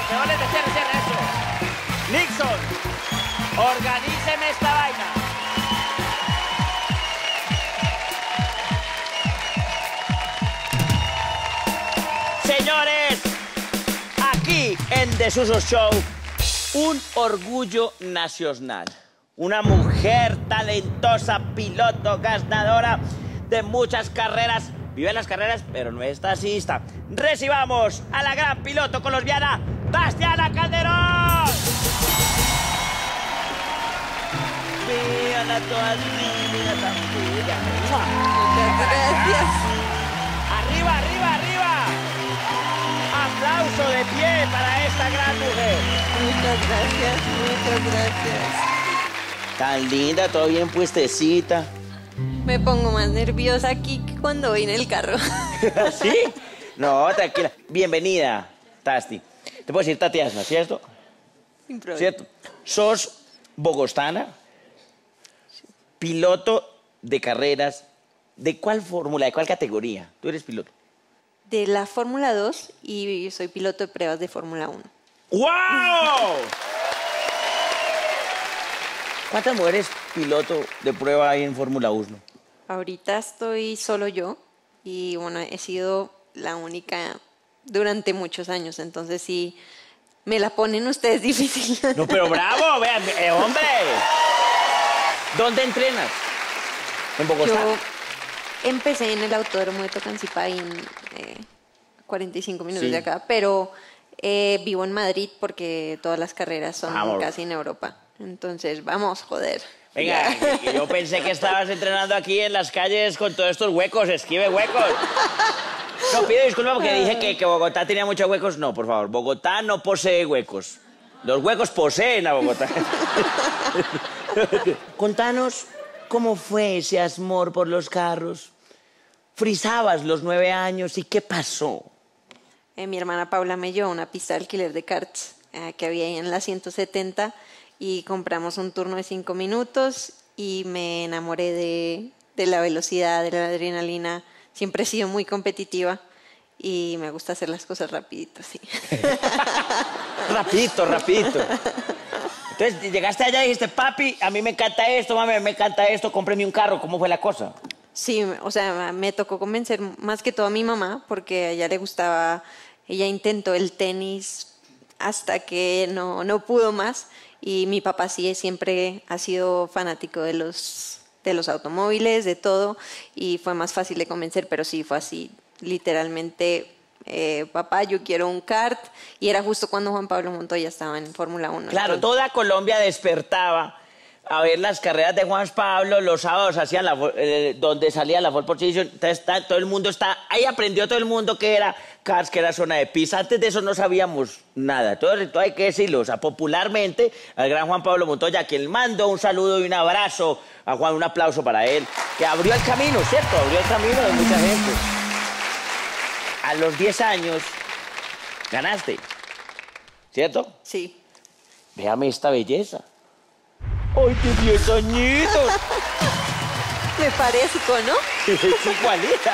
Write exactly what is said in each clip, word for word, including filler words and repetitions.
peores de cierre, cierre, eso. Nixon, organíceme esta vaina. Señores, aquí en Desuso Show, un orgullo nacional. Una mujer talentosa, piloto, ganadora de muchas carreras. Vive las carreras, pero no es taxista. Recibamos a la gran piloto colombiana, Bastiana Calderón. Mírala toda divina, tan bella. Muchas gracias. Arriba, arriba, arriba. Aplauso de pie para esta gran mujer. Muchas gracias, muchas gracias. Tan linda, todo bien puestecita. Me pongo más nerviosa aquí que cuando voy en el carro. ¿Sí? No, tranquila. Bienvenida, Tasti. Te puedo decir Tatiana, ¿cierto? Sin problema. ¿Cierto? Sos bogotana, piloto de carreras. ¿De cuál fórmula, de cuál categoría? Tú eres piloto. De la Fórmula dos y soy piloto de pruebas de Fórmula uno. ¡Wow! ¿Cuántas mujeres piloto de prueba hay en Fórmula uno? Ahorita estoy solo yo y bueno, he sido la única durante muchos años, entonces sí, me la ponen ustedes difícil. No, pero bravo, vean, eh, hombre. ¿Dónde entrenas? ¿En Bogotá? Yo empecé en el Autódromo de Tocancipá en eh, cuarenta y cinco minutos Sí. de acá, pero eh, vivo en Madrid porque todas las carreras son Vamos. casi en Europa. Entonces, vamos, joder. Venga, que- que yo pensé que estabas entrenando aquí en las calles con todos estos huecos, esquive huecos. No, pido disculpas porque dije que, que Bogotá tenía muchos huecos. No, por favor, Bogotá no posee huecos. Los huecos poseen a Bogotá. Contanos cómo fue ese amor por los carros. Frisabas los nueve años y qué pasó. Eh, mi hermana Paula me llevó a una pista de alquiler de karts eh, que había ahí en la ciento setenta y compramos un turno de cinco minutos y me enamoré de, de la velocidad, de la adrenalina. Siempre he sido muy competitiva y me gusta hacer las cosas rapidito, sí. Rapidito, rapidito. Entonces, llegaste allá y dijiste, papi, a mí me encanta esto, mami, me encanta esto, cómpreme un carro. ¿Cómo fue la cosa? Sí, o sea, me tocó convencer más que todo a mi mamá porque a ella le gustaba, ella intentó el tenis hasta que no, no pudo más y mi papá sí siempre ha sido fanático de los, de los automóviles, de todo y fue más fácil de convencer, pero sí fue así, literalmente, eh, papá, yo quiero un kart y era justo cuando Juan Pablo Montoya estaba en Fórmula uno. Claro, entonces- toda Colombia despertaba a ver las carreras de Juan Pablo, los sábados hacían la, vo- eh, donde salía la pole position, entonces está- todo el mundo está, ahí aprendió todo el mundo que era cars, que era zona de pista, antes de eso no sabíamos nada, todo, todo hay que decirlo, o sea, popularmente al gran Juan Pablo Montoya, a quien mando un saludo y un abrazo, a Juan, un aplauso para él, que abrió el camino, ¿cierto? Abrió el camino de mucha gente. A los diez años ganaste, ¿cierto? Sí. Véame esta belleza. ¡Ay, qué diez añitos! Me parezco, ¿no? Es igualita.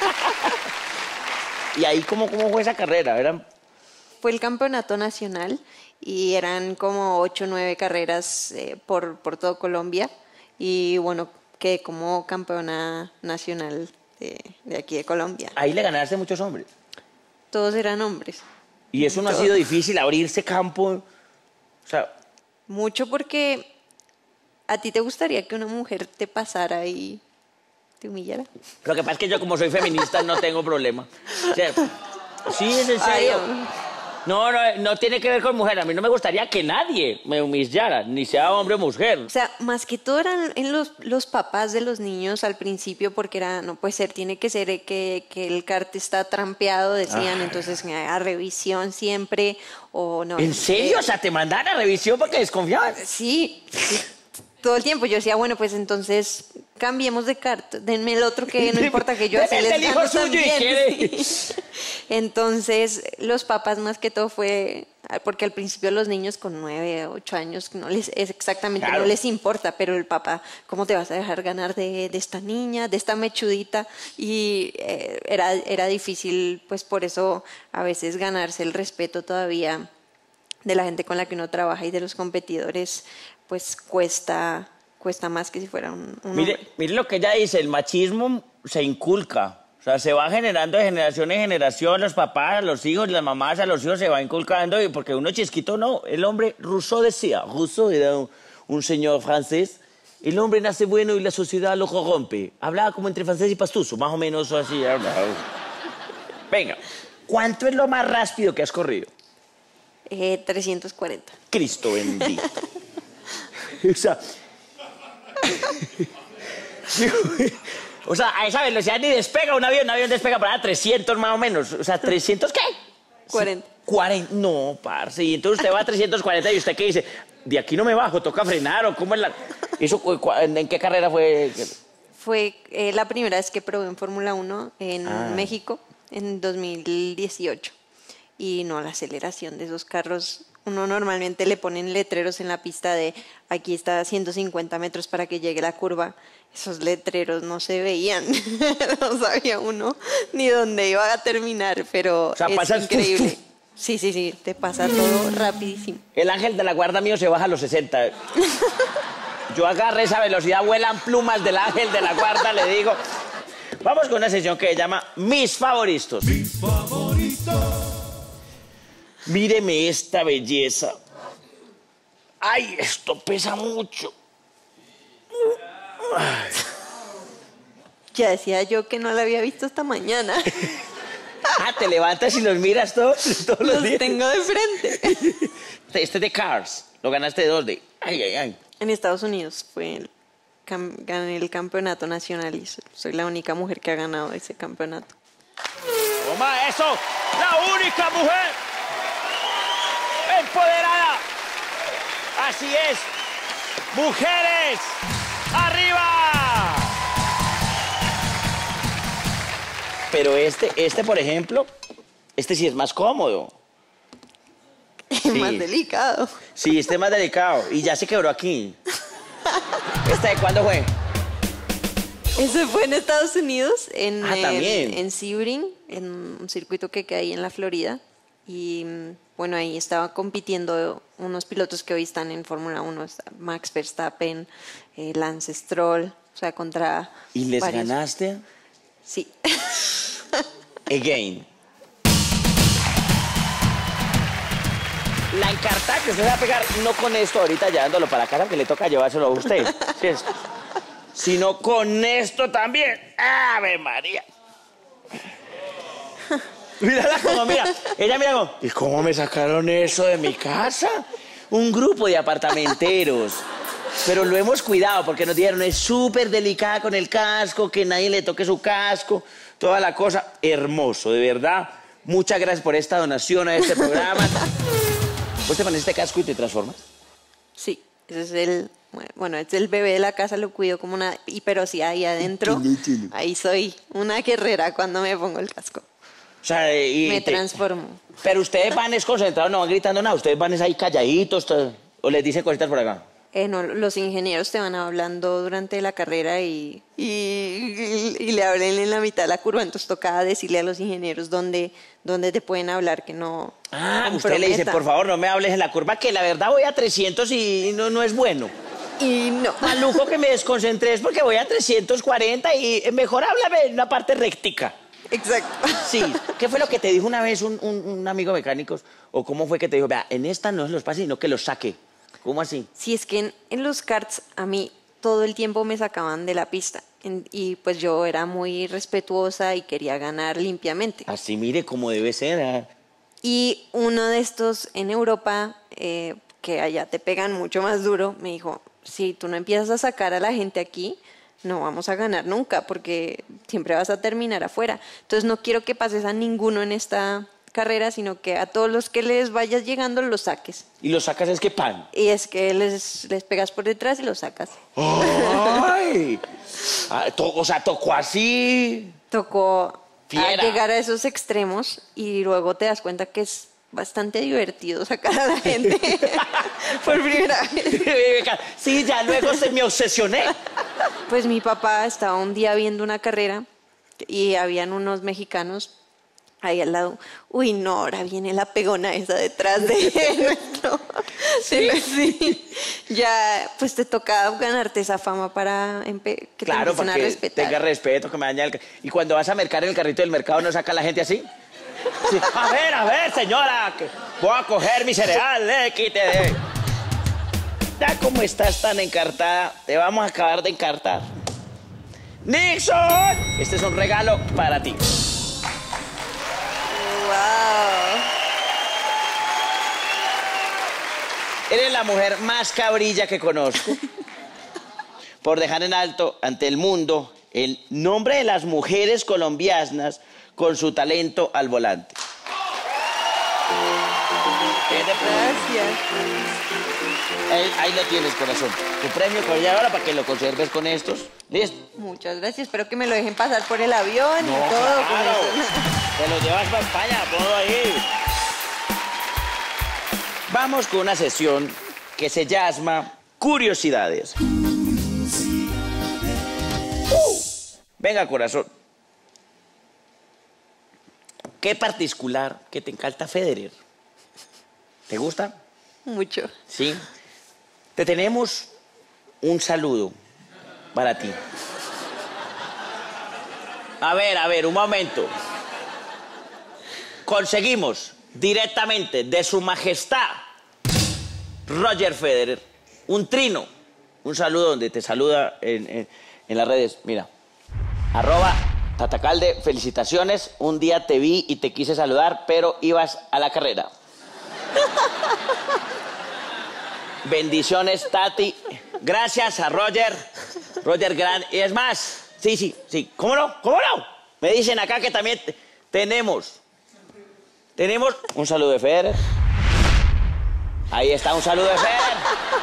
¿Y ahí cómo, cómo fue esa carrera? ¿Eran? Fue el campeonato nacional y eran como ocho o nueve carreras eh, por, por todo Colombia. Y bueno, quedé como campeona nacional de, de aquí de Colombia. Ahí le ganaste a muchos hombres. Todos eran hombres. Y eso no ha Todo. sido difícil, abrirse campo. O sea, Mucho porque a ti te gustaría que una mujer te pasara y te humillara. lo que pasa es que yo como soy feminista no tengo problema. O sea, sí, es en Ay, serio. hombre. No, no, no tiene que ver con mujer. A mí no me gustaría que nadie me humillara, ni sea hombre o mujer. O sea, más que todo eran en los, los papás de los niños al principio, porque era, no puede ser, tiene que ser eh, que, que el kart está trampeado, decían, Ah. entonces eh, a revisión siempre, o no. ¿En serio? eh, O sea, te mandan a revisión porque desconfiaban. Sí, sí, todo el tiempo. Yo decía, bueno, pues entonces cambiemos de kart, denme el otro que no importa que yo así Deme les el hijo gano suyo y también. quiere. Sí. Entonces, los papás más que todo fue, porque al principio los niños con nueve, ocho años, no les, es exactamente, Claro. no les importa, pero el papá, ¿cómo te vas a dejar ganar de, de esta niña, de esta mechudita? Y eh, era, era difícil, pues por eso a veces ganarse el respeto todavía de la gente con la que uno trabaja y de los competidores, pues cuesta, cuesta más que si fuera un, un Mire, hombre. mire lo que ella dice, el machismo se inculca. O sea, se va generando de generación en generación, los papás, a los hijos, las mamás, a los hijos se va inculcando, y porque uno chisquito no. El hombre, Rousseau decía, Rousseau era un, un señor francés, el hombre nace bueno y la sociedad lo corrompe. Hablaba como entre francés y pastuso, más o menos así. Venga, ¿cuánto es lo más rápido que has corrido? Eh, trescientos cuarenta. Cristo bendito. O sea... O sea, a esa velocidad ni despega un avión, un avión despega para trescientos más o menos. O sea, ¿trescientos qué? cuarenta. cuarenta. No, parce. Y entonces usted va a trescientos cuarenta y usted qué dice, de aquí no me bajo, toca frenar o cómo es la... Eso, ¿en qué carrera fue? Fue eh, la primera vez que probé en Fórmula uno en Ah. México en dos mil dieciocho. Y no, la aceleración de esos carros, uno normalmente le ponen letreros en la pista de aquí está a ciento cincuenta metros para que llegue la curva. Esos letreros no se veían, no sabía uno ni dónde iba a terminar, pero O sea, es pasas, increíble. ¡fuf, fuf! Sí, sí, sí, te pasa todo rapidísimo. El ángel de la guarda mío se baja a los sesenta. Yo agarré esa velocidad, vuelan plumas del ángel de la guarda, le digo. Vamos con una sesión que se llama Mis Favoritos. Mis favoritos. Míreme esta belleza. Ay, esto pesa mucho. Ya decía yo que no la había visto esta mañana. Ah, te levantas y los miras todos, todos los Los días. tengo de frente. Este es de Cars. Lo ganaste de dos de... Ay, ay, ay. En Estados Unidos fue el, cam- gané el campeonato nacional y so- soy la única mujer que ha ganado ese campeonato. Toma eso. La única mujer empoderada. Así es. Mujeres, arriba. Pero este, este, por ejemplo, este sí es más cómodo. Es Sí. más delicado. Sí, este es más delicado. Y ya se quebró aquí. ¿Este de cuándo fue? Ese fue en Estados Unidos, en, Ah, el- también. en Sebring, en un circuito que queda ahí en la Florida. Y mm, bueno, ahí estaba compitiendo unos pilotos que hoy están en Fórmula uno, está Max Verstappen, eh, Lance Stroll, o sea, contra ¿Y les varios. ganaste? Sí. Again. La encarta que usted va a pegar, no con esto ahorita llevándolo para casa, que le toca llevárselo a usted, ¿sí es? Sino con esto también. ¡Ave María! Mírala como, mira. Ella mira como, ¿y cómo me sacaron eso de mi casa? Un grupo de apartamenteros. Pero lo hemos cuidado porque nos dijeron, es súper delicada con el casco, que nadie le toque su casco, toda la cosa. Hermoso, de verdad. Muchas gracias por esta donación a este programa. ¿Vos te pones este casco y te transformas? Sí, ese es el, bueno, es el bebé de la casa, lo cuido como una, y pero sí, ahí adentro, ahí soy una guerrera cuando me pongo el casco. O sea, y Me te- transformo. Pero ustedes van es concentrados, no van gritando nada, ustedes van es ahí calladitos, todo, o les dicen cositas por acá. Eh, no, los ingenieros te van hablando durante la carrera y, y, y- y le hablan en la mitad de la curva, entonces toca decirle a los ingenieros dónde, dónde te pueden hablar, que no Ah, usted le dice, comprometa. por favor, no me hables en la curva, que la verdad voy a trescientos y no, no es bueno. Y no. Maluco que me desconcentré es porque voy a trescientos cuarenta y mejor háblame en una parte rectica. Exacto. Sí, ¿qué fue lo que te dijo una vez un, un- un amigo mecánico? ¿O cómo fue que te dijo, vea, en esta no se los pase, sino que los saque? ¿Cómo así? Sí, es que en, en los karts a mí todo el tiempo me sacaban de la pista en- y pues yo era muy respetuosa y quería ganar limpiamente. Así, mire, como debe ser. ah. Y uno de estos en Europa, eh, que allá te pegan mucho más duro, me dijo, si tú no empiezas a sacar a la gente aquí, no vamos a ganar nunca porque siempre vas a terminar afuera. Entonces no quiero que pases a ninguno en esta carrera, sino que a todos los que les vayas llegando los saques. Y los sacas es que pan. Y es que les, les pegas por detrás y los sacas. ¡Ay! Ah, to- o sea, tocó así. Tocó a Fiera. llegar a esos extremos y luego te das cuenta que es bastante divertido sacar a la gente por primera vez. Sí, ya luego se me obsesioné. Pues mi papá estaba un día viendo una carrera y habían unos mexicanos ahí al lado, uy, no, ahora viene la pegona esa detrás de nuestro. Sí, sí. Ya, pues te toca ganarte esa fama para empe- que Claro, te para empiecen a que respetar. tenga respeto, que me daña el... ca- Y cuando vas a mercar en el carrito del mercado, ¿no saca la gente así? Sí. A ver, a ver, señora, que voy a coger mi cereal, eh, quítese. Ya como estás tan encartada, te vamos a acabar de encartar. ¡Nixon! Este es un regalo para ti. Wow. Eres la mujer más cabrilla que conozco. Por dejar en alto ante el mundo el nombre de las mujeres colombianas con su talento al volante. Gracias. Ahí, ahí lo tienes, corazón. Tu premio con ya ahora para que lo conserves con estos. ¿Listo? Muchas gracias. Espero que me lo dejen pasar por el avión No, y todo. con claro. eso. Te lo llevas para España, todo ahí. Vamos con una sesión que se llama Curiosidades. Uh, venga, corazón. ¿Qué particular que te encanta Federer? ¿Te gusta? Mucho. Sí. Te tenemos un saludo para ti. A ver, a ver, un momento. Conseguimos directamente de su majestad Roger Federer un trino, un saludo donde te saluda en, en, en las redes. Mira, arroba Tatacalde, felicitaciones. Un día te vi y te quise saludar, pero ibas a la carrera. Bendiciones, Tati. Gracias a Roger. Roger Gran. Y es más, sí, sí, sí. ¿Cómo no? ¿Cómo no? Me dicen acá que también tenemos. Tenemos un saludo de Federer. Ahí está un saludo de Federer.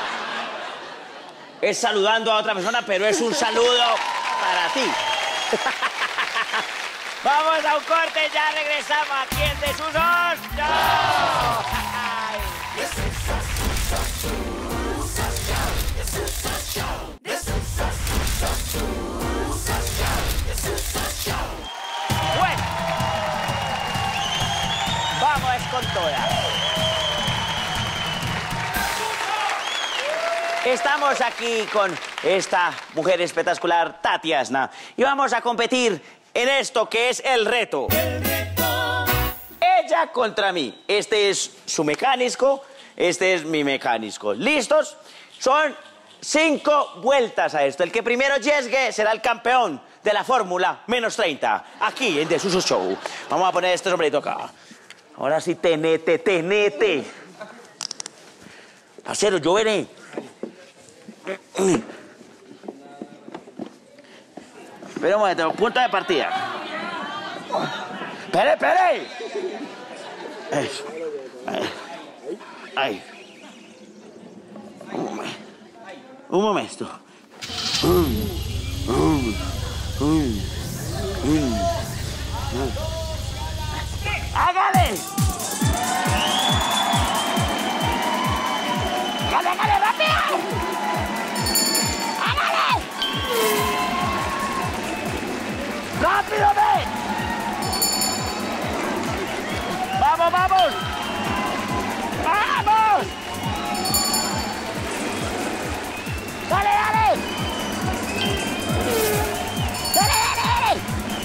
Es saludando a otra persona, pero es un saludo para ti. Vamos a un corte, ya regresamos aquí en Desusos. ¡No! Bueno, vamos con todas. Estamos aquí con esta mujer espectacular, Tati Asna, y vamos a competir en esto que es el reto. El reto. Ella contra mí. Este es su mecánico, este es mi mecánico. ¿Listos? Son cinco vueltas a esto. El que primero llegue será el campeón de la fórmula menos treinta, aquí en Desusos Show. Vamos a poner este sombrerito acá. Ahora sí, tenete, tenete. Parcero, yo veré. Espera un momento, punto de partida. ¡Espere, espere! Eso. Ahí. Un momento. Un momento. ¡Hágale! ¡Hágale, hágale, rápido! ¡Hágale! ¡Rápido, ven! ¡Vamos, vamos! ¡Vamos! ¡Dale, dale! ¡Dale, dale, dale!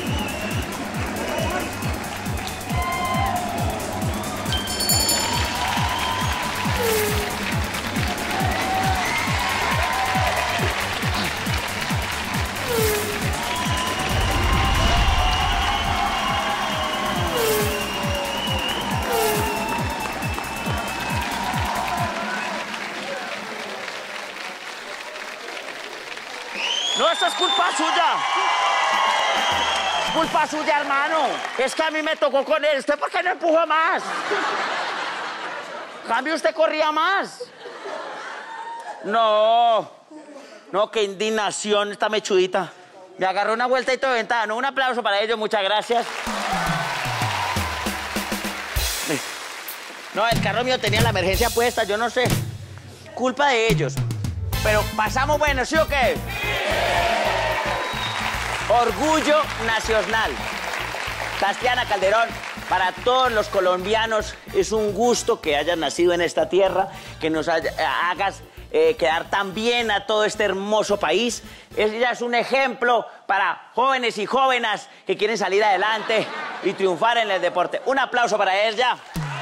No, eso es culpa suya. Es culpa suya, hermano. Es que a mí me tocó con él. ¿Usted por qué no empujó más? En cambio, usted corría más. No. No, qué indignación esta mechudita. Me agarró una vuelta y todo de ventaja. No, un aplauso para ellos, muchas gracias. No, el carro mío tenía la emergencia puesta, yo no sé. Culpa de ellos. Pero pasamos bueno, ¿sí o qué? Orgullo nacional. Tastiana Calderón, para todos los colombianos. Es un gusto que hayas nacido en esta tierra, que nos haya- hagas eh, quedar tan bien a todo este hermoso país. Ella es un ejemplo para jóvenes y jóvenes que quieren salir adelante y triunfar en el deporte. Un aplauso para ella.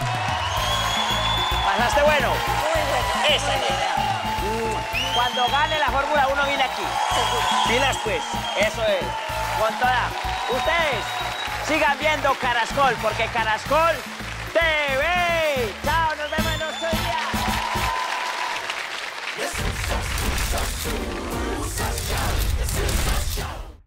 ¿Pasaste bueno? Muy bueno. Esa es la idea. Mm, Cuando gane la Fórmula uno viene aquí. Pilas pues, eso es. Con toda. Ustedes sigan viendo Caracol, porque Caracol T V. Chao, nos vemos en otro día.